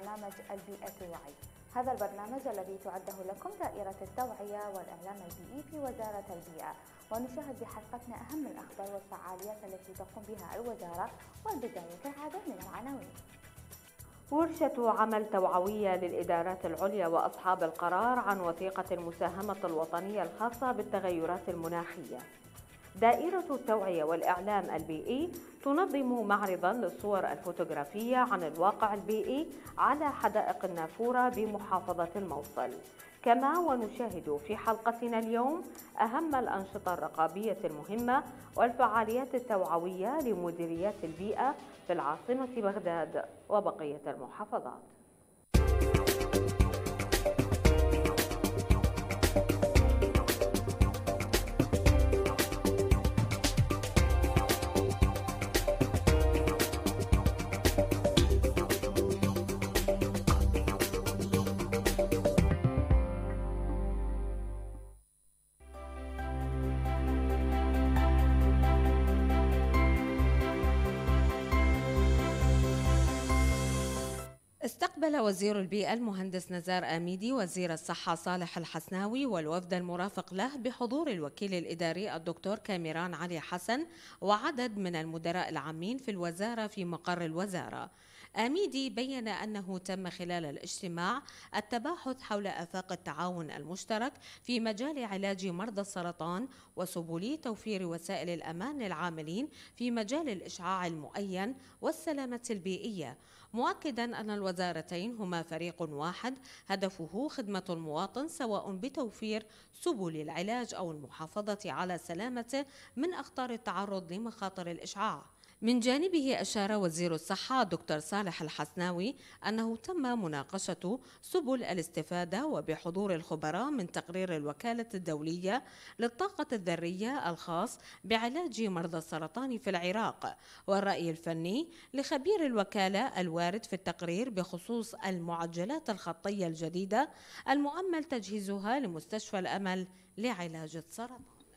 برنامج البيئة الوعي. هذا البرنامج الذي تعده لكم دائرة التوعية والإعلام البيئي في وزارة البيئة، ونشاهد بحلقتنا أهم الأخبار والفعاليات التي تقوم بها الوزارة. والبداية كالعادة من العناوين. ورشة عمل توعوية للإدارات العليا وأصحاب القرار عن وثيقة المساهمة الوطنية الخاصة بالتغيرات المناخية. دائرة التوعية والإعلام البيئي تنظم معرضاً للصور الفوتوغرافية عن الواقع البيئي على حدائق النافورة بمحافظة الموصل. كما ونشاهد في حلقتنا اليوم أهم الأنشطة الرقابية المهمة والفعاليات التوعوية لمديريات البيئة في العاصمة بغداد وبقية المحافظات. استقبل وزير البيئة المهندس نزار آميدي وزير الصحة صالح الحسناوي والوفد المرافق له بحضور الوكيل الإداري الدكتور كاميران علي حسن وعدد من المدراء العامين في الوزارة في مقر الوزارة. آميدي بيّن أنه تم خلال الاجتماع التباحث حول آفاق التعاون المشترك في مجال علاج مرضى السرطان وسبل توفير وسائل الأمان للعاملين في مجال الإشعاع المؤين والسلامة البيئية، مؤكداً أن الوزارتين هما فريق واحد هدفه خدمة المواطن سواء بتوفير سبل العلاج أو المحافظة على سلامته من أخطار التعرض لمخاطر الإشعاع. من جانبه أشار وزير الصحة دكتور صالح الحسناوي أنه تم مناقشة سبل الاستفادة وبحضور الخبراء من تقرير الوكالة الدولية للطاقة الذرية الخاص بعلاج مرضى السرطان في العراق، والرأي الفني لخبير الوكالة الوارد في التقرير بخصوص المعجلات الخطية الجديدة المؤمل تجهيزها لمستشفى الأمل لعلاج السرطان.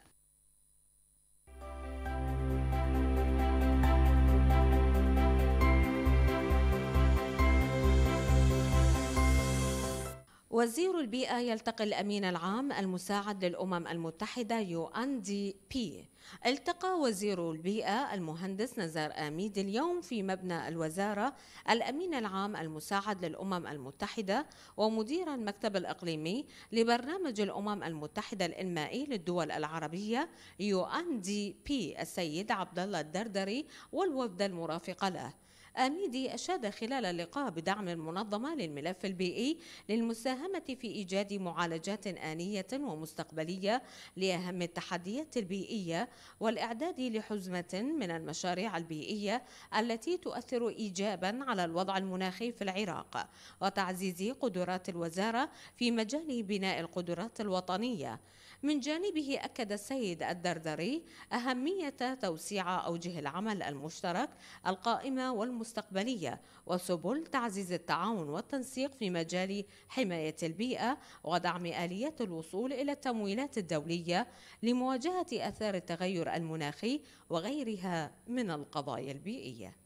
وزير البيئة يلتقي الأمين العام المساعد للأمم المتحدة UNDP. التقى وزير البيئة المهندس نزار آميدي اليوم في مبنى الوزارة الأمين العام المساعد للأمم المتحدة ومدير المكتب الإقليمي لبرنامج الأمم المتحدة الإنمائي للدول العربية UNDP السيد عبد الله الدردري والوفد المرافق له. آميدي أشاد خلال اللقاء بدعم المنظمة للملف البيئي للمساهمة في إيجاد معالجات آنية ومستقبلية لأهم التحديات البيئية والإعداد لحزمة من المشاريع البيئية التي تؤثر إيجابا على الوضع المناخي في العراق، وتعزيز قدرات الوزارة في مجال بناء القدرات الوطنية. من جانبه أكد السيد الدردري أهمية توسيع أوجه العمل المشترك القائمة والمستقبلية وسبل تعزيز التعاون والتنسيق في مجال حماية البيئة ودعم آليات الوصول إلى التمويلات الدولية لمواجهة آثار التغير المناخي وغيرها من القضايا البيئية.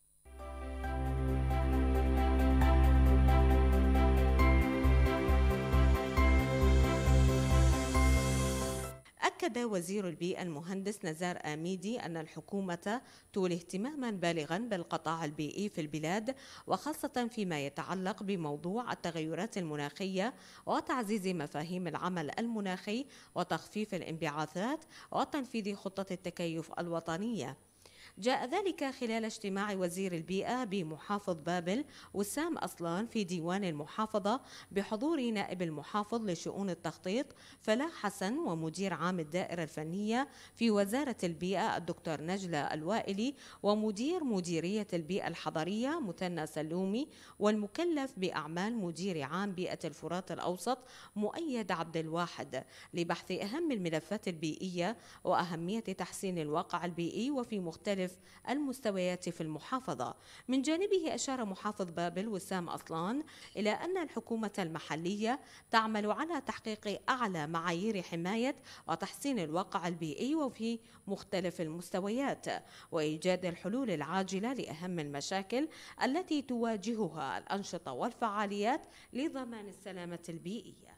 أكد وزير البيئة المهندس نزار آميدي أن الحكومة تولي اهتماما بالغا بالقطاع البيئي في البلاد، وخاصة فيما يتعلق بموضوع التغيرات المناخية وتعزيز مفاهيم العمل المناخي وتخفيف الانبعاثات وتنفيذ خطة التكيف الوطنية. جاء ذلك خلال اجتماع وزير البيئة بمحافظ بابل وسام أصلان في ديوان المحافظة بحضور نائب المحافظ لشؤون التخطيط فلاح حسن ومدير عام الدائرة الفنية في وزارة البيئة الدكتور نجلة الوائلي ومدير مديرية البيئة الحضرية مثنى سلومي والمكلف بأعمال مدير عام بيئة الفرات الأوسط مؤيد عبد الواحد لبحث أهم الملفات البيئية وأهمية تحسين الواقع البيئي وفي مختلف مختلف المستويات في المحافظة. من جانبه أشار محافظ بابل وسام أصلان إلى أن الحكومة المحلية تعمل على تحقيق أعلى معايير حماية وتحسين الواقع البيئي وفي مختلف المستويات، وإيجاد الحلول العاجلة لأهم المشاكل التي تواجهها الأنشطة والفعاليات لضمان السلامة البيئية.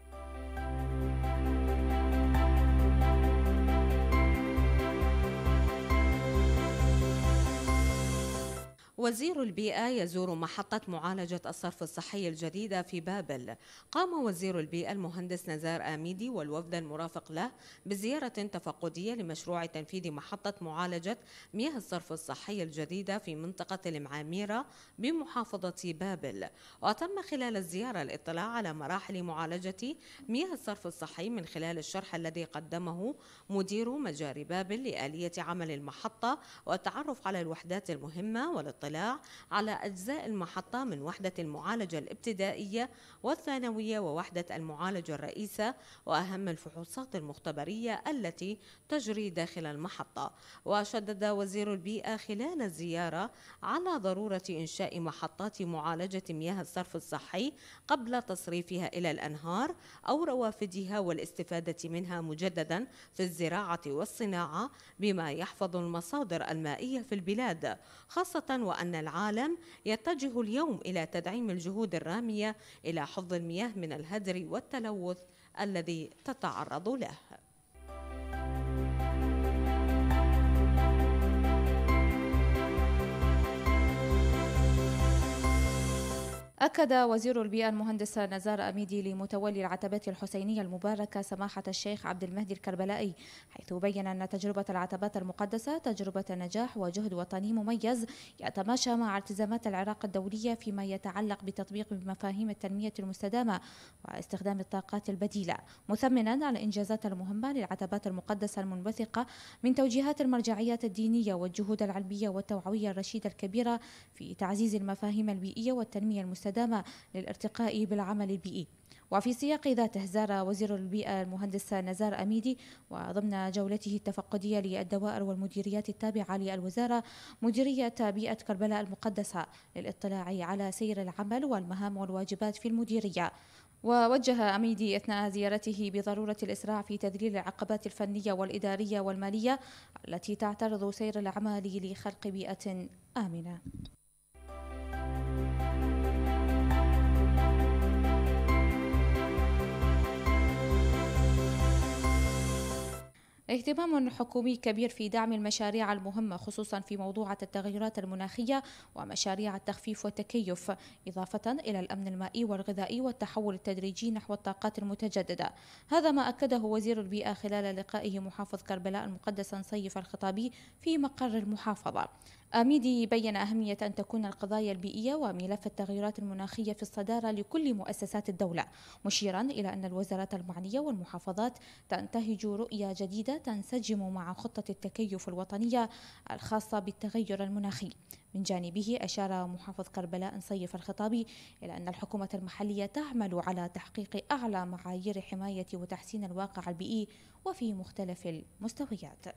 وزير البيئة يزور محطة معالجة الصرف الصحي الجديدة في بابل. قام وزير البيئة المهندس نزار آميدي والوفد المرافق له بزيارة تفقدية لمشروع تنفيذ محطة معالجة مياه الصرف الصحي الجديدة في منطقة المعاميرة بمحافظة بابل. وتم خلال الزيارة الاطلاع على مراحل معالجة مياه الصرف الصحي من خلال الشرح الذي قدمه مدير مجاري بابل لآلية عمل المحطة والتعرف على الوحدات المهمة والاطلاع على أجزاء المحطة من وحدة المعالجة الابتدائية والثانوية ووحدة المعالجة الرئيسة وأهم الفحوصات المختبرية التي تجري داخل المحطة. وشدد وزير البيئة خلال الزيارة على ضرورة إنشاء محطات معالجة مياه الصرف الصحي قبل تصريفها إلى الأنهار أو روافدها والاستفادة منها مجددا في الزراعة والصناعة بما يحفظ المصادر المائية في البلاد، خاصة وأن العالم يتجه اليوم إلى تدعيم الجهود الرامية إلى حفظ المياه من الهدر والتلوث الذي تتعرض له. أكد وزير البيئة المهندس نزار أميدي لمتولي العتبات الحسينية المباركة سماحة الشيخ عبد المهدي الكربلائي، حيث بين أن تجربة العتبات المقدسة تجربة نجاح وجهد وطني مميز يتماشى مع التزامات العراق الدولية فيما يتعلق بتطبيق مفاهيم التنمية المستدامة واستخدام الطاقات البديلة، مثمنا على الإنجازات المهمة للعتبات المقدسة المنبثقة من توجيهات المرجعيات الدينية والجهود العلمية والتوعوية الرشيدة الكبيرة في تعزيز المفاهيم البيئية والتنمية المستدامة للارتقاء بالعمل البيئي. وفي سياق ذاته زار وزير البيئة المهندس نزار أميدي وضمن جولته التفقدية للدوائر والمديريات التابعة للوزارة مديرية بيئة كربلاء المقدسة للاطلاع على سير العمل والمهام والواجبات في المديرية. ووجه أميدي أثناء زيارته بضرورة الإسراع في تذليل العقبات الفنية والإدارية والمالية التي تعترض سير الأعمال لخلق بيئة آمنة. اهتمام حكومي كبير في دعم المشاريع المهمة خصوصا في موضوع التغيرات المناخية ومشاريع التخفيف والتكيف، إضافة إلى الأمن المائي والغذائي والتحول التدريجي نحو الطاقات المتجددة. هذا ما أكده وزير البيئة خلال لقائه محافظ كربلاء المقدسة نصيف الخطابي في مقر المحافظة. آميدي بين أهمية أن تكون القضايا البيئية وملف التغيرات المناخية في الصدارة لكل مؤسسات الدولة، مشيرا إلى أن الوزارات المعنية والمحافظات تنتهج رؤية جديدة تنسجم مع خطة التكيف الوطنية الخاصة بالتغير المناخي. من جانبه أشار محافظ كربلاء نصيف الخطابي إلى أن الحكومة المحلية تعمل على تحقيق أعلى معايير حماية وتحسين الواقع البيئي وفي مختلف المستويات.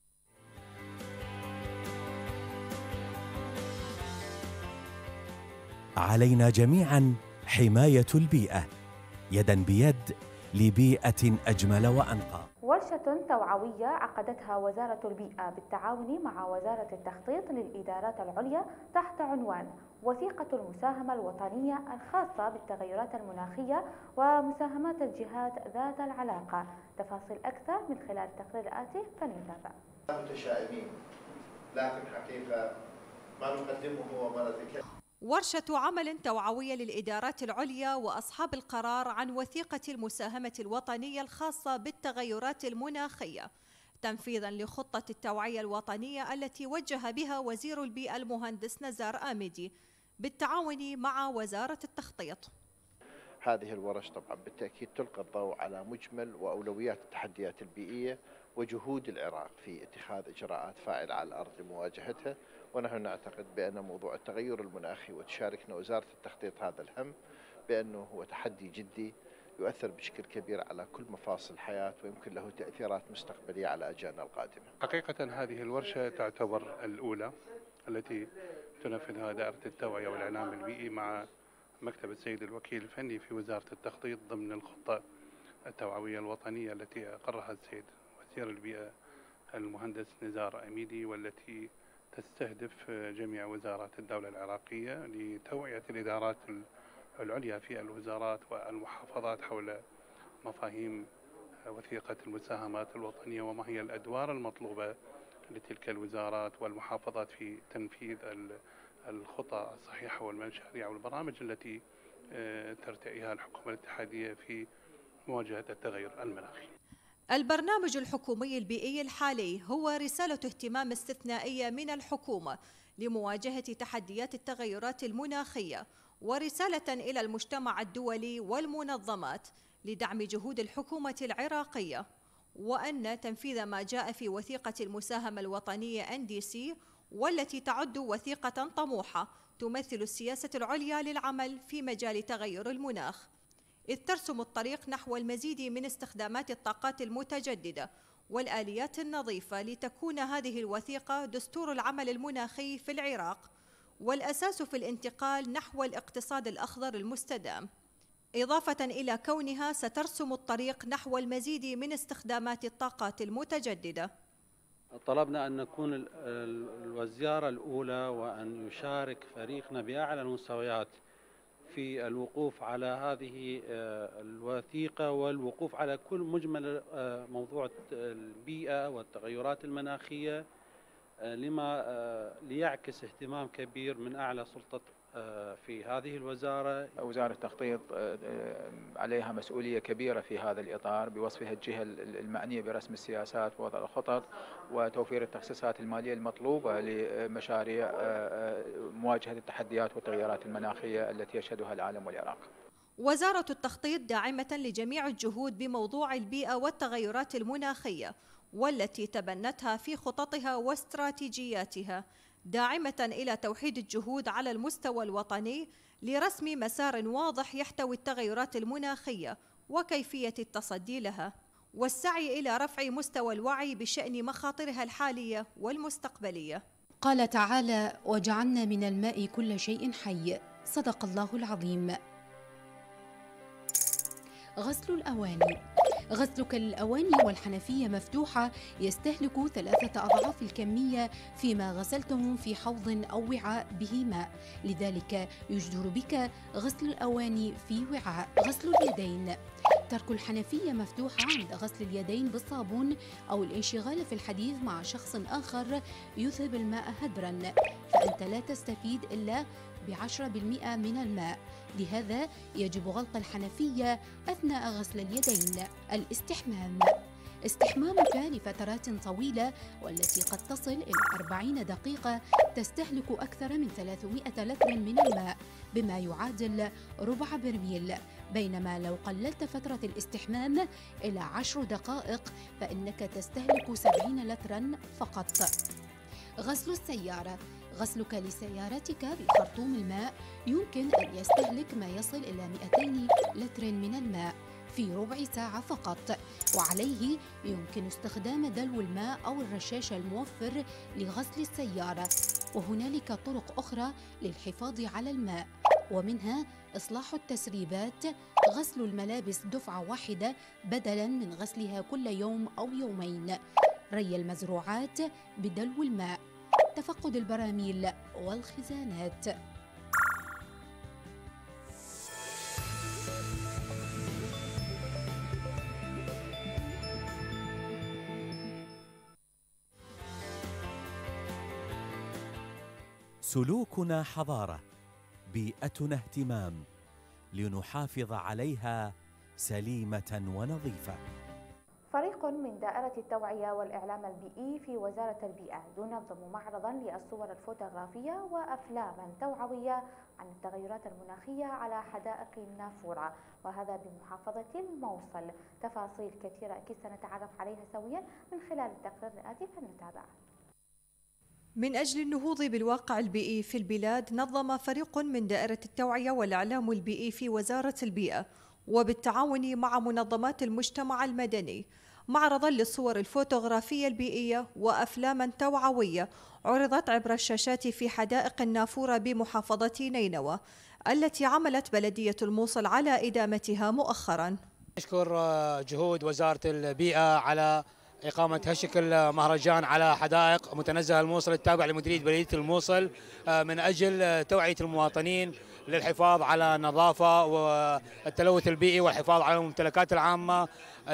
علينا جميعا حماية البيئة يدا بيد لبيئة أجمل وأنقى. ورشة توعوية عقدتها وزارة البيئة بالتعاون مع وزارة التخطيط للإدارات العليا تحت عنوان وثيقة المساهمة الوطنية الخاصة بالتغيرات المناخية ومساهمات الجهات ذات العلاقة. تفاصيل أكثر من خلال التقرير الآتي فلنتابع. متشائمين، لكن حقيقة ما نقدمه هو مرة ورشة عمل توعوية للإدارات العليا وأصحاب القرار عن وثيقة المساهمة الوطنية الخاصة بالتغيرات المناخية تنفيذا لخطة التوعية الوطنية التي وجه بها وزير البيئة المهندس نزار آميدي بالتعاون مع وزارة التخطيط. هذه الورش طبعا بالتأكيد تلقي الضوء على مجمل وأولويات التحديات البيئية وجهود العراق في اتخاذ إجراءات فاعلة على الأرض لمواجهتها، ونحن نعتقد بأن موضوع التغير المناخي وتشاركنا وزارة التخطيط هذا الهم بأنه هو تحدي جدي يؤثر بشكل كبير على كل مفاصل الحياة ويمكن له تأثيرات مستقبلية على أجيالنا القادمة. حقيقة هذه الورشة تعتبر الأولى التي تنفذها دائرة التوعية والإعلام البيئي مع مكتب السيد الوكيل الفني في وزارة التخطيط ضمن الخطة التوعوية الوطنية التي أقرها السيد وزير البيئة المهندس نزار أميدي، والتي تستهدف جميع وزارات الدولة العراقية لتوعية الإدارات العليا في الوزارات والمحافظات حول مفاهيم وثيقة المساهمات الوطنية وما هي الأدوار المطلوبة لتلك الوزارات والمحافظات في تنفيذ الخطى الصحيحة والمشاريع والبرامج التي ترتئيها الحكومة الاتحادية في مواجهة التغير المناخي. البرنامج الحكومي البيئي الحالي هو رسالة اهتمام استثنائية من الحكومة لمواجهة تحديات التغيرات المناخية، ورسالة إلى المجتمع الدولي والمنظمات لدعم جهود الحكومة العراقية، وأن تنفيذ ما جاء في وثيقة المساهمة الوطنية NDC، والتي تعد وثيقة طموحة تمثل السياسة العليا للعمل في مجال تغير المناخ، إذ ترسم الطريق نحو المزيد من استخدامات الطاقات المتجددة والآليات النظيفة لتكون هذه الوثيقة دستور العمل المناخي في العراق والأساس في الانتقال نحو الاقتصاد الأخضر المستدام، إضافة إلى كونها سترسم الطريق نحو المزيد من استخدامات الطاقات المتجددة. طلبنا أن نكون الوزارة الأولى وأن يشارك فريقنا بأعلى المستويات في الوقوف على هذه الوثيقة والوقوف على كل مجمل موضوع البيئة والتغيرات المناخية، ليعكس اهتمام كبير من أعلى سلطة في هذه الوزارة. وزارة التخطيط عليها مسؤولية كبيرة في هذا الإطار بوصفها الجهة المعنية برسم السياسات ووضع الخطط وتوفير التخصيصات المالية المطلوبة لمشاريع مواجهة التحديات والتغيرات المناخية التي يشهدها العالم والعراق. وزارة التخطيط داعمة لجميع الجهود بموضوع البيئة والتغيرات المناخية، والتي تبنتها في خططها واستراتيجياتها، داعمة إلى توحيد الجهود على المستوى الوطني لرسم مسار واضح يحتوي التغيرات المناخية وكيفية التصدي لها، والسعي إلى رفع مستوى الوعي بشأن مخاطرها الحالية والمستقبلية. قال تعالى: وجعلنا من الماء كل شيء حي. صدق الله العظيم. غسل الأواني. غسلك للأواني والحنفية مفتوحة يستهلك 3 أضعاف الكمية فيما غسلتهم في حوض أو وعاء به ماء، لذلك يجدر بك غسل الأواني في وعاء. غسل اليدين. ترك الحنفية مفتوحة عند غسل اليدين بالصابون أو الانشغال في الحديث مع شخص آخر يذهب الماء هدرا، فأنت لا تستفيد إلا ب10% من الماء، لهذا يجب غلق الحنفية أثناء غسل اليدين. الاستحمام. استحمامك لفترات طويلة والتي قد تصل إلى 40 دقيقة تستهلك أكثر من 300 لتر من الماء بما يعادل ربع برميل، بينما لو قللت فترة الاستحمام إلى 10 دقائق فإنك تستهلك 70 لترا فقط. غسل السيارة. غسلك لسيارتك بخرطوم الماء يمكن أن يستهلك ما يصل إلى 200 لتر من الماء في ربع ساعة فقط، وعليه يمكن استخدام دلو الماء أو الرشاش الموفر لغسل السيارة، وهنالك طرق أخرى للحفاظ على الماء، ومنها إصلاح التسريبات، غسل الملابس دفعة واحدة بدلاً من غسلها كل يوم أو يومين، ري المزروعات بدلو الماء، تفقد البراميل والخزانات. سلوكنا حضارة، بيئتنا اهتمام، لنحافظ عليها سليمة ونظيفة. فريق من دائرة التوعية والإعلام البيئي في وزارة البيئة ينظم معرضا للصور الفوتوغرافية وأفلاما توعوية عن التغيرات المناخية على حدائق النافورة، وهذا بمحافظة الموصل. تفاصيل كثيرة أكيد سنتعرف عليها سويا من خلال التقرير الآتي، فلنتابع. من أجل النهوض بالواقع البيئي في البلاد، نظم فريق من دائرة التوعية والإعلام البيئي في وزارة البيئة وبالتعاون مع منظمات المجتمع المدني، معرضا للصور الفوتوغرافية البيئية وأفلاما توعوية عرضت عبر الشاشات في حدائق النافورة بمحافظة نينوى، التي عملت بلدية الموصل على إدامتها مؤخرا. نشكر جهود وزارة البيئة على إقامة هالشكل مهرجان على حدائق متنزه الموصل التابع لمديرية بلدية الموصل من أجل توعية المواطنين للحفاظ على النظافة والتلوث البيئي والحفاظ على الممتلكات العامة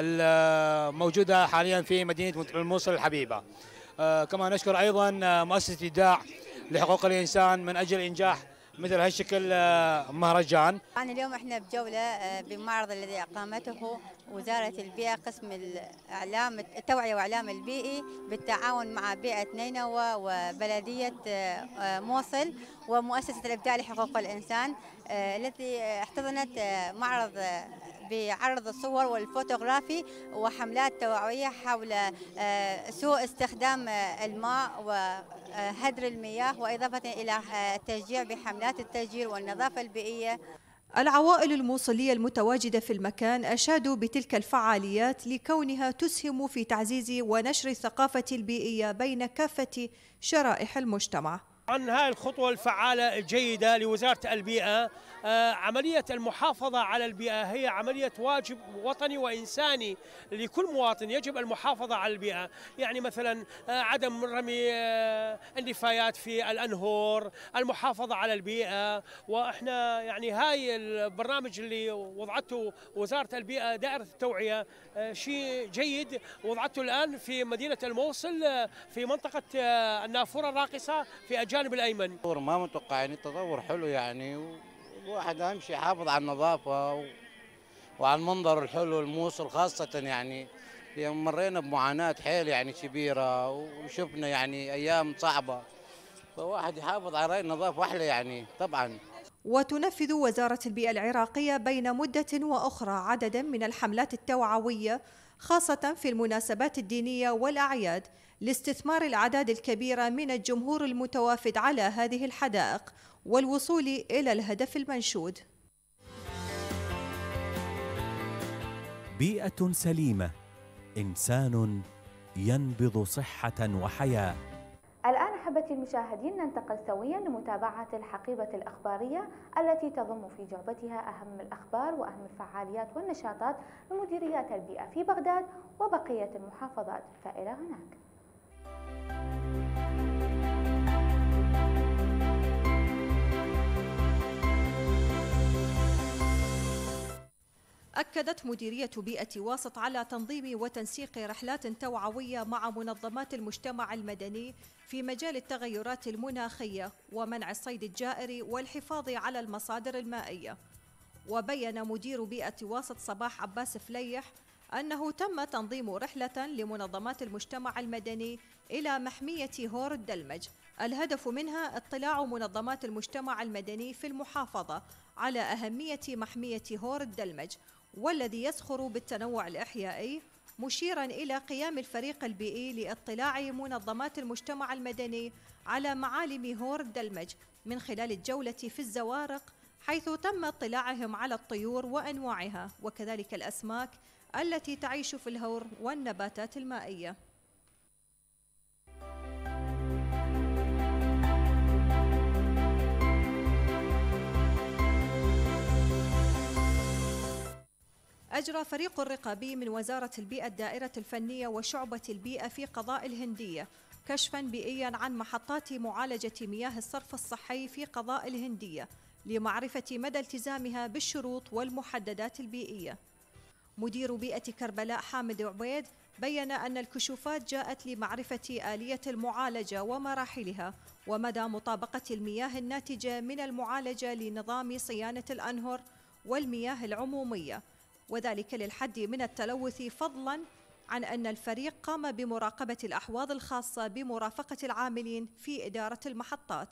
الموجودة حاليا في مدينة الموصل الحبيبة. كما نشكر أيضا مؤسسة إبداع لحقوق الإنسان من أجل إنجاح مثل هالشكل مهرجان. اليوم احنا بجولة بمعرض الذي أقامته وزارة البيئة قسم الإعلام التوعية والإعلام البيئي بالتعاون مع بيئة نينوى وبلدية موصل ومؤسسة الإبداع لحقوق الإنسان التي احتضنت معرض بعرض الصور والفوتوغرافي وحملات توعوية حول سوء استخدام الماء وهدر المياه، وإضافة إلى التشجيع بحملات التشجير والنظافة البيئية. العوائل الموصلية المتواجدة في المكان أشادوا بتلك الفعاليات لكونها تسهم في تعزيز ونشر الثقافة البيئية بين كافة شرائح المجتمع. عن هذه الخطوة الفعالة الجيدة لوزارة البيئة، عملية المحافظة على البيئة هي عملية واجب وطني وإنساني لكل مواطن. يجب المحافظة على البيئة، يعني مثلا عدم رمي النفايات في الأنهر، المحافظة على البيئة. وإحنا يعني هاي البرنامج اللي وضعته وزارة البيئة دائرة التوعية شيء جيد، وضعته الآن في مدينة الموصل في منطقة النافورة الراقصة في الجانب الأيمن. ما متوقع يعني التطور حلو، يعني الواحد أهم شيء يحافظ على النظافة وعلى المنظر الحلو الموصل خاصة. يعني مرينا بمعاناة حيل يعني كبيرة وشفنا يعني أيام صعبة، فواحد يحافظ على النظافة أحلى يعني طبعا. وتنفذ وزارة البيئة العراقية بين مدة وأخرى عددا من الحملات التوعوية خاصة في المناسبات الدينية والأعياد لاستثمار الأعداد الكبيرة من الجمهور المتوافد على هذه الحدائق والوصول إلى الهدف المنشود. بيئة سليمة، إنسان ينبض صحة وحياة. الآن أحبتي المشاهدين ننتقل سويا لمتابعة الحقيبة الأخبارية التي تضم في جعبتها أهم الأخبار وأهم الفعاليات والنشاطات لمديريات البيئة في بغداد وبقية المحافظات، فإلى هناك. أكدت مديرية بيئة واسط على تنظيم وتنسيق رحلات توعوية مع منظمات المجتمع المدني في مجال التغيرات المناخية ومنع الصيد الجائر والحفاظ على المصادر المائية. وبين مدير بيئة واسط صباح عباس فليح أنه تم تنظيم رحلة لمنظمات المجتمع المدني إلى محمية هور الدلمج، الهدف منها اطلاع منظمات المجتمع المدني في المحافظة على أهمية محمية هور الدلمج والذي يزخر بالتنوع الإحيائي، مشيرا إلى قيام الفريق البيئي لاطلاع منظمات المجتمع المدني على معالم هور الدلمج من خلال الجولة في الزوارق، حيث تم اطلاعهم على الطيور وأنواعها وكذلك الأسماك التي تعيش في الهور والنباتات المائية. أجرى فريق الرقابي من وزارة البيئة الدائرة الفنية وشعبة البيئة في قضاء الهندية كشفاً بيئياً عن محطات معالجة مياه الصرف الصحي في قضاء الهندية لمعرفة مدى التزامها بالشروط والمحددات البيئية. مدير بيئة كربلاء حامد عبيد بيّن أن الكشوفات جاءت لمعرفة آلية المعالجة ومراحلها ومدى مطابقة المياه الناتجة من المعالجة لنظام صيانة الأنهر والمياه العمومية، وذلك للحد من التلوث، فضلاً عن أن الفريق قام بمراقبة الأحواض الخاصة بمرافقة العاملين في إدارة المحطات.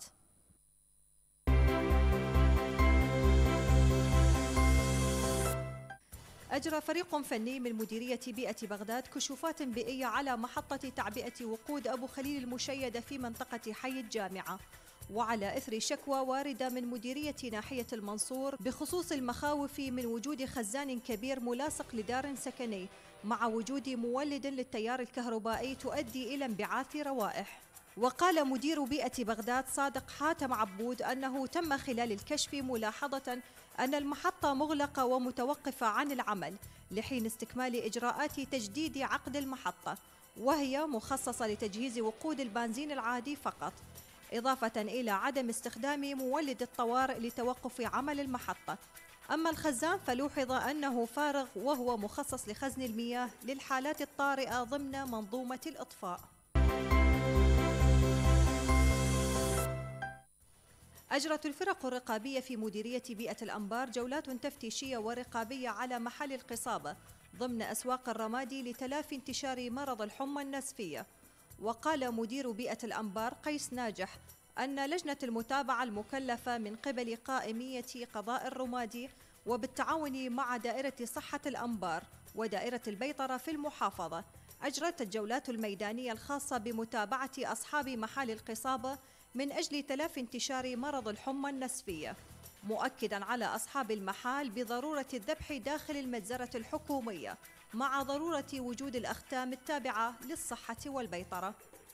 أجرى فريق فني من مديرية بيئة بغداد كشوفات بيئية على محطة تعبئة وقود أبو خليل المشيدة في منطقة حي الجامعة، وعلى إثر شكوى واردة من مديرية ناحية المنصور بخصوص المخاوف من وجود خزان كبير ملاصق لدار سكني مع وجود مولد للتيار الكهربائي تؤدي إلى انبعاث روائح. وقال مدير بيئة بغداد صادق حاتم عبود أنه تم خلال الكشف ملاحظة أن المحطة مغلقة ومتوقفة عن العمل لحين استكمال إجراءات تجديد عقد المحطة، وهي مخصصة لتجهيز وقود البنزين العادي فقط، إضافة إلى عدم استخدام مولد الطوارئ لتوقف عمل المحطة. أما الخزان فلوحظ أنه فارغ وهو مخصص لخزن المياه للحالات الطارئة ضمن منظومة الإطفاء. أجرت الفرق الرقابية في مديرية بيئة الأنبار جولات تفتيشية ورقابية على محل القصابة ضمن أسواق الرمادي لتلافي انتشار مرض الحمى النسفية. وقال مدير بيئة الأنبار قيس ناجح أن لجنة المتابعة المكلفة من قبل قائمية قضاء الرمادي وبالتعاون مع دائرة صحة الأنبار ودائرة البيطرة في المحافظة أجرت الجولات الميدانية الخاصة بمتابعة أصحاب محال القصابة من أجل تلافي انتشار مرض الحمى النسفية، مؤكداً على أصحاب المحال بضرورة الذبح داخل المجزرة الحكومية مع ضرورة وجود الأختام التابعة للصحة والبيطرة.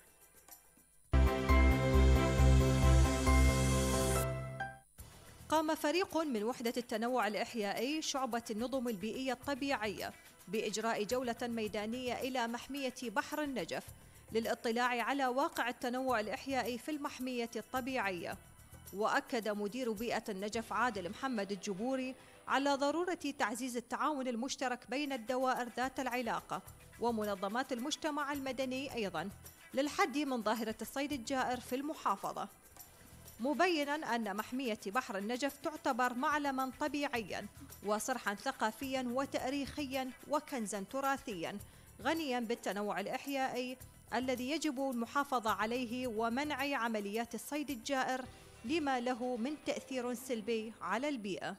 قام فريق من وحدة التنوع الإحيائي شعبة النظم البيئية الطبيعية بإجراء جولة ميدانية إلى محمية بحر النجف للاطلاع على واقع التنوع الإحيائي في المحمية الطبيعية. وأكد مدير بيئة النجف عادل محمد الجبوري على ضرورة تعزيز التعاون المشترك بين الدوائر ذات العلاقة ومنظمات المجتمع المدني أيضاً للحد من ظاهرة الصيد الجائر في المحافظة، مبيناً أن محمية بحر النجف تعتبر معلماً طبيعياً وصرحاً ثقافياً وتاريخياً وكنزاً تراثياً غنياً بالتنوع الإحيائي الذي يجب المحافظة عليه ومنع عمليات الصيد الجائر لما له من تأثير سلبي على البيئة.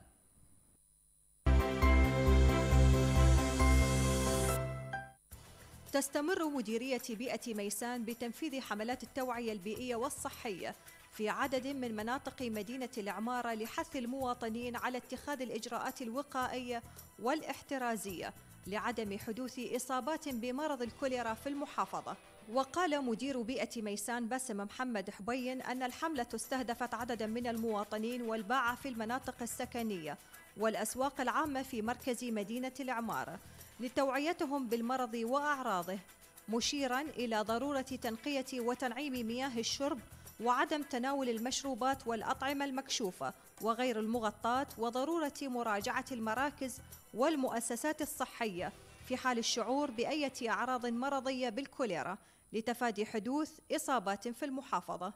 تستمر مديرية بيئة ميسان بتنفيذ حملات التوعية البيئية والصحية في عدد من مناطق مدينة العمارة لحث المواطنين على اتخاذ الإجراءات الوقائية والاحترازية لعدم حدوث إصابات بمرض الكوليرا في المحافظة. وقال مدير بيئة ميسان باسم محمد حبين أن الحملة استهدفت عددا من المواطنين والباعة في المناطق السكنية والأسواق العامة في مركز مدينة العمارة لتوعيتهم بالمرض وأعراضه، مشيرا إلى ضرورة تنقية وتنعيم مياه الشرب وعدم تناول المشروبات والأطعمة المكشوفة وغير المغطاة، وضرورة مراجعة المراكز والمؤسسات الصحية في حال الشعور بأية أعراض مرضية بالكوليرا لتفادي حدوث إصابات في المحافظة.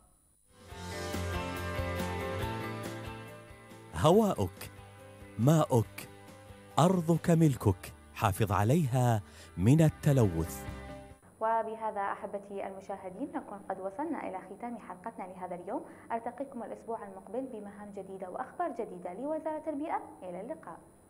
هواؤك، ماؤك، أرضك ملكك، حافظ عليها من التلوث. وبهذا أحبتي المشاهدين نكون قد وصلنا إلى ختام حلقتنا لهذا اليوم. ألتقيكم الأسبوع المقبل بمهام جديدة وأخبار جديدة لوزارة البيئة. إلى اللقاء.